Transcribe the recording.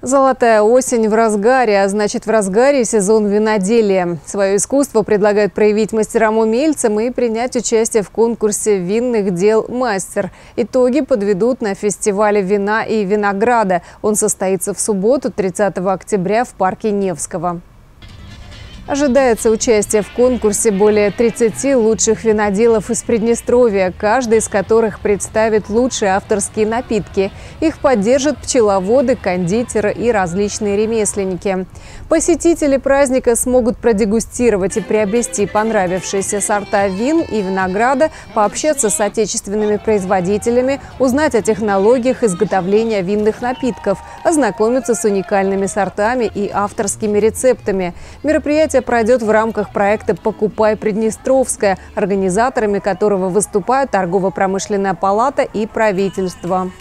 Золотая осень в разгаре, а значит в разгаре сезон виноделия. Свое искусство предлагают проявить мастерам-умельцам и принять участие в конкурсе винных дел «Мастер». Итоги подведут на фестивале вина и винограда. Он состоится в субботу, 30 октября в парке Невского. Ожидается участие в конкурсе более 30 лучших виноделов из Приднестровья, каждый из которых представит лучшие авторские напитки. Их поддержат пчеловоды, кондитеры и различные ремесленники. Посетители праздника смогут продегустировать и приобрести понравившиеся сорта вин и винограда, пообщаться с отечественными производителями, узнать о технологиях изготовления винных напитков, ознакомиться с уникальными сортами и авторскими рецептами. Мероприятие пройдет в рамках проекта «Покупай Приднестровское», организаторами которого выступают торгово-промышленная палата и правительство.